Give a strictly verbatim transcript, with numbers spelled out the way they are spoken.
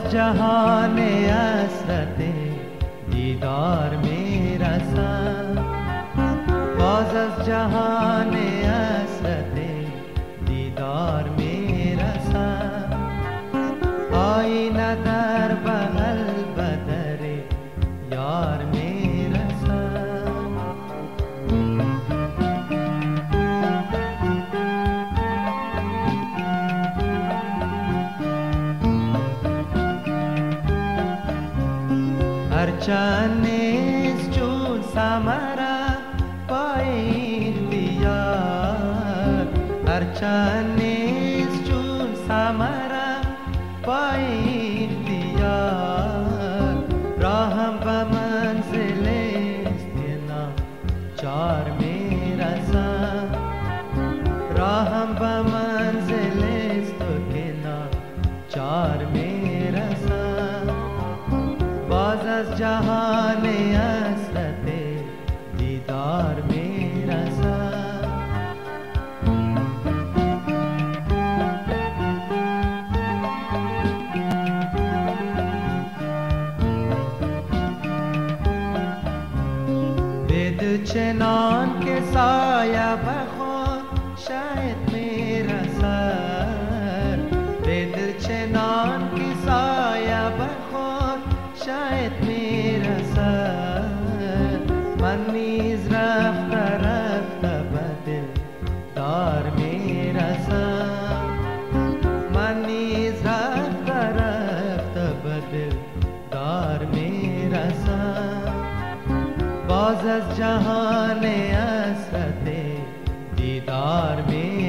از جهان حسرت دیدار می رسم، باز از جهان حسرت دیدار می رسم. آینه در بغل بدر یار می رسم. هرچند نیست چون ثمره پای اختیار، هرچند نیست چون ثمره پای اختیار، راهم به منزل است که ناچار می رسم، راهم به منزل است که ناچار می رسم. باز از جهان حسرت دیدار می رسم. بد چنان که سایه به خود شاید می رسد، بد چنان که سایه به خود شاید می رسد. من نیز رفته رفته به دلدار می رسم، من نیز رفته رفته به دلدار می رسم. باز از جهان حسرت دیدار می